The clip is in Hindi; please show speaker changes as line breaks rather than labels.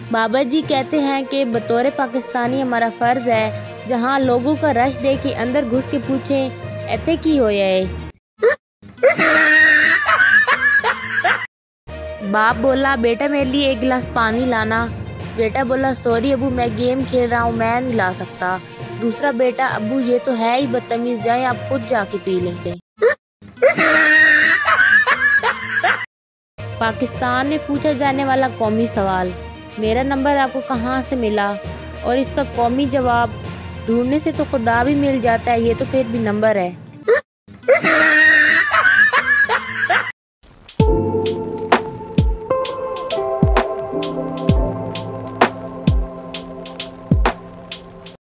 बाबा जी कहते हैं कि बतौर पाकिस्तानी हमारा फ़र्ज़ है जहाँ लोगों का रश देख के अंदर घुस के पूछें एते की होया है। बाप बोला बेटा मेरे लिए एक गिलास पानी लाना। बेटा बोला सॉरी अबू मैं गेम खेल रहा हूँ मैं नहीं ला सकता। दूसरा बेटा अबू ये तो है ही बदतमीज, जाए आप खुद जाके पी लेंगे। पाकिस्तान में पूछा जाने वाला कौमी सवाल, मेरा नंबर आपको कहाँ से मिला? और इसका कौमी जवाब, ढूंढने से तो खुदा भी मिल जाता है, ये तो फिर भी नंबर है।